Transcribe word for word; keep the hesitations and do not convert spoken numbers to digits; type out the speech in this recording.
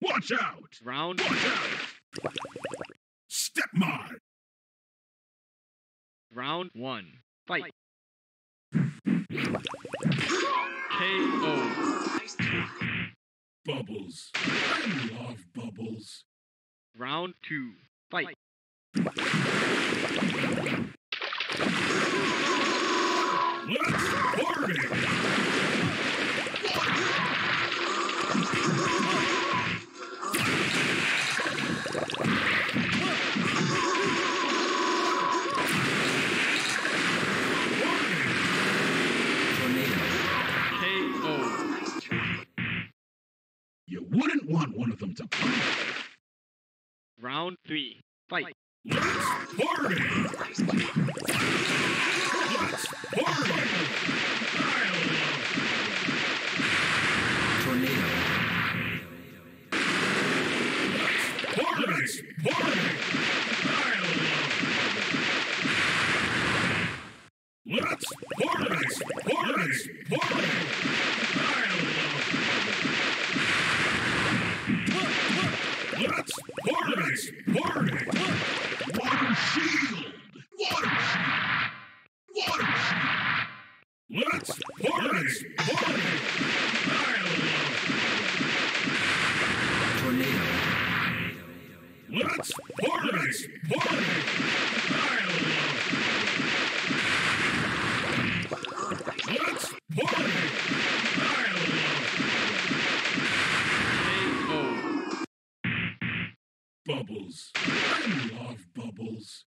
Watch out! Round. Watch out! Step mine! Round one. Fight. K O. Bubbles. I love bubbles. Round two. Fight. Let's party! K O. You wouldn't want one of them to pop. Round three. Fight. Let's party! Let's party! I love Tornado. party! Party! I love Let's party! Party! Party! I love Let's party! Party! Water shield! Water shield! Water shield! Let's party! Party! I love Tornado. Let's party! Party! I love Let's party! I love K O. Bubbles. I love bubbles.